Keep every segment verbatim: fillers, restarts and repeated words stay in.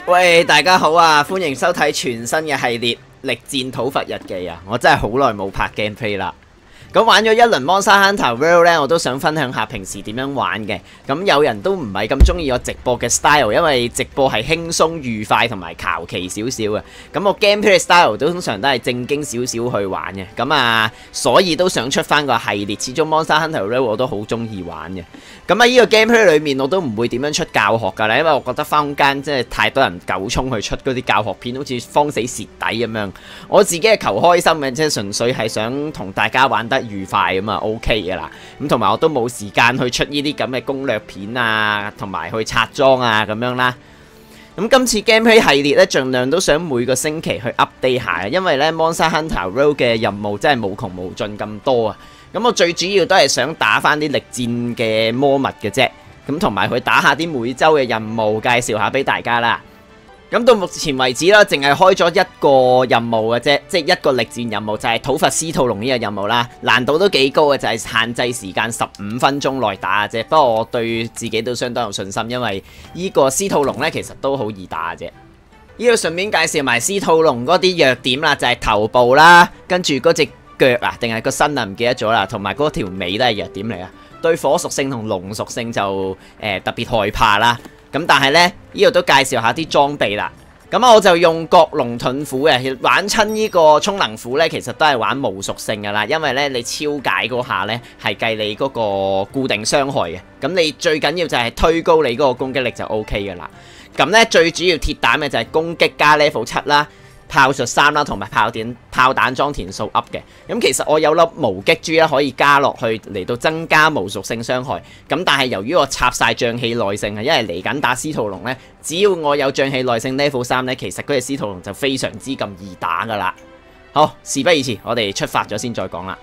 喂，大家好啊！歡迎收睇全新嘅系列《力戰討伐日記》啊！我真係好耐冇拍 gameplay 啦。咁玩咗一輪 Monster Hunter World 咧，我都想分享下平時點樣玩嘅。咁有人都唔係咁中意我直播嘅 style， 因為直播係輕鬆愉快同埋求其少少嘅。咁我 gameplay style 都通常都係正經少少去玩嘅。咁啊，所以都想出翻個系列。始終 Monster Hunter World 我都好中意玩嘅。咁喺呢個 gameplay 裏面，我都唔會點樣出教學㗎啦，因為我覺得坊間真係太多人狗衝去出嗰啲教學片，好似慌死蝕底咁樣。我自己係求開心嘅，即係純粹係想同大家玩得愉快咁啊 OK 嘅啦。咁同埋我都冇時間去出呢啲咁嘅攻略片啊，同埋去拆裝啊咁樣啦。咁今次 gameplay 系列咧，盡量都想每個星期去 update 下，因為咧 Monster Hunter World 嘅任務真係無窮無盡咁多啊。咁我最主要都係想打翻啲力戰嘅魔物嘅啫，咁同埋去打下啲每周嘅任務，介紹下俾大家啦。咁到目前為止啦，淨係開咗一個任務嘅啫，即係一個力戰任務，就係討伐司徒龍呢個任務啦。難度都幾高嘅，就係限制時間十五分鐘內打嘅啫。不過我對自己都相當有信心，因為呢個司徒龍呢其實都好易打嘅啫。呢度順便介紹埋司徒龍嗰啲弱點啦，就係頭部啦，跟住嗰隻腳啊，定係個身啊，唔記得咗啦，同埋嗰條尾都係弱點嚟啊。對火屬性同龍屬性就誒、呃、特別害怕啦。咁但係呢，呢度都介紹下啲裝備啦。咁我就用角龍盾斧嘅，玩親呢個充能斧呢，其實都係玩無屬性噶啦。因為呢，你超解嗰下呢，係計你嗰個固定傷害嘅。咁你最緊要就係推高你嗰個攻擊力就 O K 噶啦。咁呢，最主要鐵膽嘅就係攻擊加 level 七啦。炮術三啦，同埋炮彈炮彈裝填數 up 嘅。咁其實我有粒無擊珠咧，可以加落去嚟到增加無屬性傷害。咁但係由於我插晒瘴氣耐性啊，因為嚟緊打司徒龍呢，只要我有瘴氣耐性 level 三呢，其實嗰隻司徒龍就非常之咁易打噶啦。好，事不宜遲，我哋出發咗先再講啦。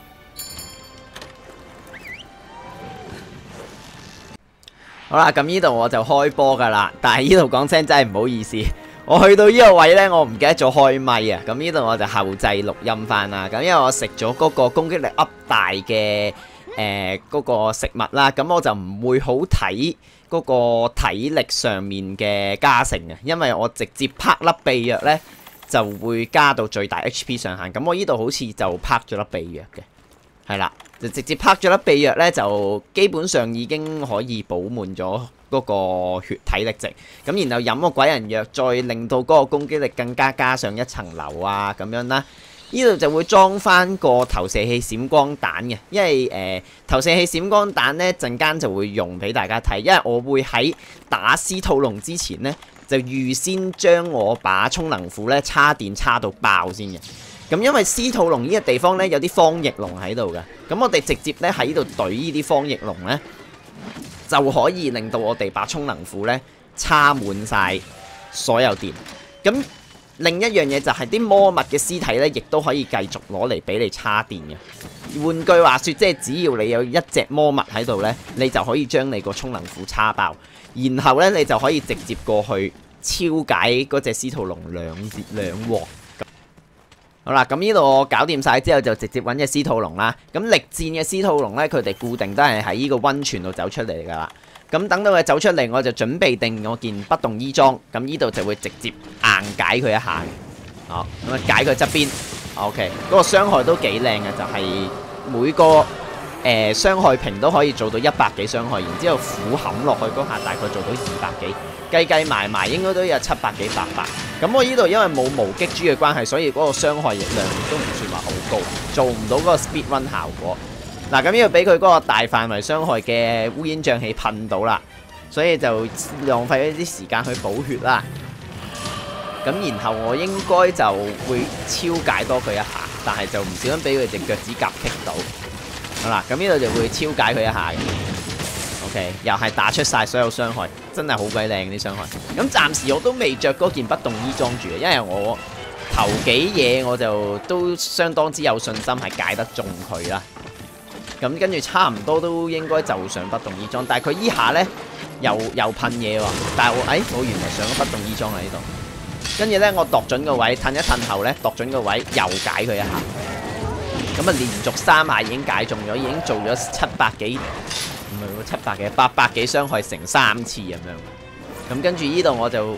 好啦，咁呢度我就開波噶啦，但係呢度講聲真係唔好意思。我去到呢個位呢，我唔記得咗開咪啊！咁呢度我就後製錄音翻啦。咁因為我食咗嗰個攻擊力 up 大嘅誒嗰個食物啦，咁我就唔會好睇嗰個體力上面嘅加成嘅，因為我直接拍粒秘藥呢，就會加到最大 H P 上限。咁我呢度好似就拍咗粒秘藥嘅，係啦，就直接拍咗粒秘藥呢，就基本上已經可以補滿咗嗰個血體力值，咁然後飲個鬼人藥，再令到嗰個攻擊力更加加上一層樓啊咁樣啦。呢度就會裝翻個投射器閃光彈嘅，因為誒、呃、投射器閃光彈呢陣間就會用俾大家睇，因為我會喺打司徒龍之前呢，就預先將我把充能斧呢叉電叉到爆先嘅。咁因為司徒龍呢個地方呢，有啲方翼龍喺度嘅，咁我哋直接呢喺度懟呢啲方翼龍呢，就可以令到我哋把充能斧呢插滿晒所有電。咁另一樣嘢就係啲魔物嘅屍體呢，亦都可以繼續攞嚟俾你插電嘅。換句話說，即係只要你有一隻魔物喺度呢，你就可以將你個充能斧插爆，然後呢，你就可以直接過去超解嗰隻司徒龍兩兩鑊。好啦，咁呢度我搞掂晒之後，就直接揾隻司徒龍啦。咁力戰嘅司徒龍呢，佢哋固定都係喺呢個溫泉度走出嚟噶啦。咁等到佢走出嚟，我就準備定我件不動衣裝。咁呢度就會直接硬解佢一下。好，咁啊解佢側邊。OK，嗰個傷害都幾靚嘅，就係、是、每個誒、呃、傷害屏都可以做到一百幾傷害，然之後斧冚落去嗰下大概做到二百幾。計計埋埋應該都有七百幾八百，咁我呢度因為冇無擊珠嘅關係，所以嗰個傷害力量都唔算話好高，做唔到嗰個 speed run 效果。嗱，咁呢度俾佢嗰個大範圍傷害嘅烏煙瘴氣噴到啦，所以就浪費一啲時間去補血啦。咁然後我應該就會超解多佢一下，但係就唔小心俾佢隻腳趾甲棘到。好啦，咁呢度就會超解佢一下嘅。OK， 又係打出晒所有傷害，真係好鬼靚啲傷害。咁暫時我都未着嗰件不動衣裝住嘅，因為我頭幾嘢我就都相當之有信心係解得中佢啦。咁跟住差唔多都應該就上不動衣裝，但係佢依下呢，又又噴嘢喎。但係我誒、哎，我原來上咗不動衣裝喺呢度。跟住呢，我度準個位，褪一褪後呢，度準個位又解佢一下。咁啊，連續三下已經解中咗，已經做咗七百幾。唔係喎，七百嘅八百幾傷害成三次咁樣，咁跟住呢度我就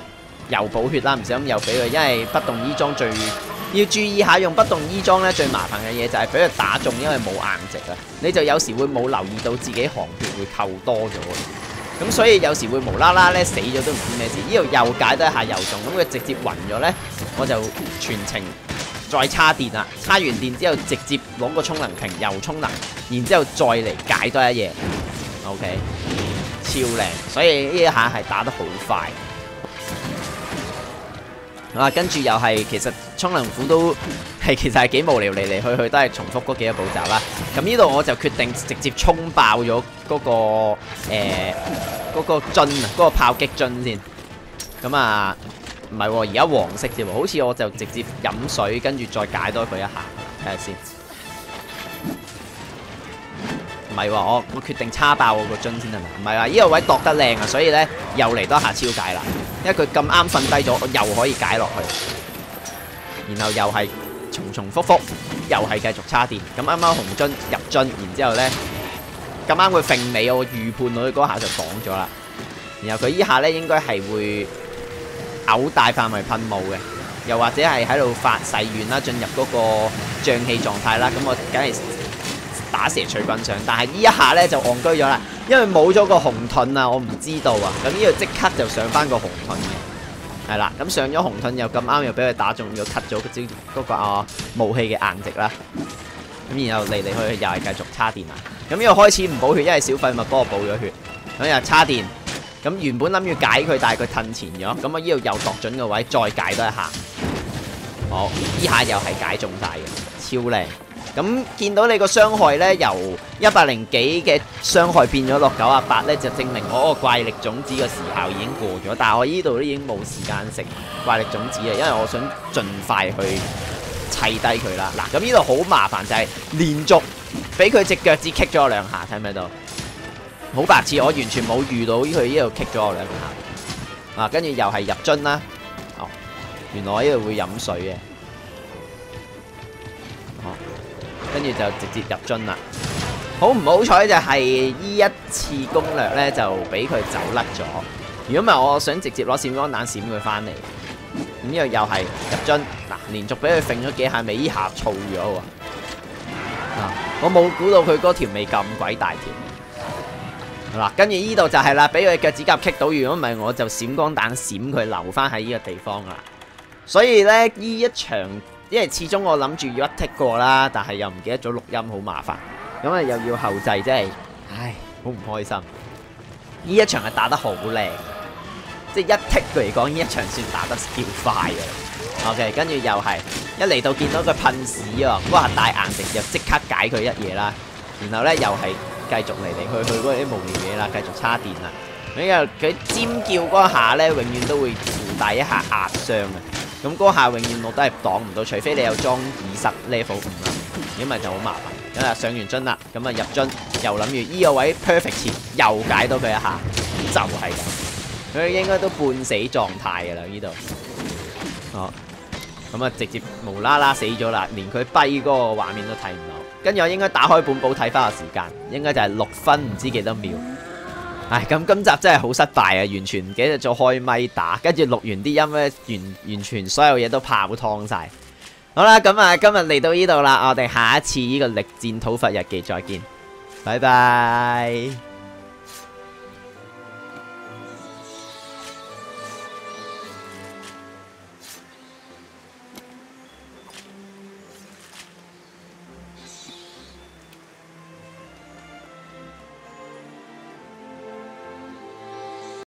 又補血啦，唔小心又俾佢，因為不動衣裝最要注意下用不動衣裝咧，最麻煩嘅嘢就係俾佢打中，因為冇硬直啊，你就有時會冇留意到自己行血會扣多咗，咁所以有時會無啦啦咧死咗都唔知咩事。呢度又解得一下又中，咁佢直接暈咗咧，我就全程再叉電啦，叉完電之後直接攞個充能瓶又充能，然之後再嚟解多一嘢 ，OK， 超靚，所以呢一下係打得好快。啊，跟住又係其實充能斧都係其實係幾無聊，嚟嚟去去都係重複嗰幾個步驟啦。咁呢度我就決定直接衝爆咗嗰、嗰個誒嗰、呃嗰個樽啊，嗰、嗰個炮擊樽先。咁啊，唔係喎，而家黃色啫喎，好似我就直接飲水，跟住再解多佢一下，睇下先。唔係喎，我我決定叉爆我個樽先係咪？唔係話呢個位度得靚啊，所以咧又嚟多下超解啦。因為佢咁啱瞓低咗，我又可以解落去，然後又係重重複複，又係繼續叉電。咁啱啱紅樽入樽，然之後咧咁啱佢揈你，我預判到佢嗰下就擋咗啦。然後佢依下咧應該係會嘔大範圍噴霧嘅，又或者係喺度發誓願啦，進入嗰個脹氣狀態啦。咁我梗係打蛇隨棍上，但係呢一下咧就戇居咗啦，因為冇咗個紅盾啊，我唔知道啊，咁呢度即刻就上翻個紅盾嘅，係啦，咁上咗紅盾又咁啱又俾佢打中咗，cut 咗嗰支嗰個啊武器嘅硬直啦，咁然後嚟嚟去去又係繼續叉電啊，咁呢度開始唔補血，因為小廢物幫我補咗血，咁又叉電，咁原本諗住解佢，但係佢褪前咗，咁我呢度又度準個位，再解多一下，好，呢下又係解中晒嘅，超靚。咁見到你個傷害咧，由一百零幾嘅傷害變咗落九啊八咧，就證明我個怪力種子嘅時效已經過咗。但係我呢度都已經冇時間食怪力種子啊，因為我想盡快去砌低佢啦。嗱，咁呢度好麻煩就係、是、連續俾佢隻腳趾棘咗我兩下，睇唔睇到？好白痴，我完全冇遇到佢呢度棘咗我兩下。啊，跟住又係入樽啦。哦，原來我呢度會飲水嘅。跟住就直接入樽啦。好唔好彩就係呢一次攻略呢，就俾佢走甩咗。如果唔係，我想直接攞閃光彈閃佢翻嚟。咁呢度又係入樽嗱，連續俾佢揈咗幾下尾，呢下燥咗喎。啊，我冇估到佢嗰條尾咁鬼大條。嗱，跟住呢度就係啦，俾佢腳趾甲棘到。如果唔係，我就閃光彈閃佢留翻喺呢個地方啦。所以呢，呢一場。因為始終我諗住要一剔過啦，但係又唔記得咗錄音，好麻煩。咁啊又要後製，真係，唉，好唔開心。呢一場係打得好靚，即係一剔嚟講，呢一場算打得叫快嘅。OK， 跟住又係一嚟到見到佢噴屎喎，嗰下大硬直就即刻解佢一嘢啦。然後咧又係繼續嚟嚟去去嗰啲無聊嘢啦，繼續叉電啦。咁又佢尖叫嗰下咧，永遠都會附帶一下壓傷嘅。咁嗰下永遠我都係擋唔到，除非你有裝耳塞 level 五啦，如果唔係就好麻煩。咁啊上完樽啦，咁啊入樽又諗住依個位 perfect 前又解到佢一下，就係咁。佢應該都半死狀態㗎啦呢度。好，咁啊直接無啦啦死咗啦，連佢跛嗰個畫面都睇唔到。跟住我應該打開本簿睇翻個時間，應該就係六分唔知幾多秒。唉，咁今集真係好失敗啊！完全唔記得咗開咪打，跟住錄完啲音咧，完完全所有嘢都泡湯晒。好啦，咁啊，今日嚟到呢度啦，我哋下一次呢個力戰討伐日記再見，拜拜。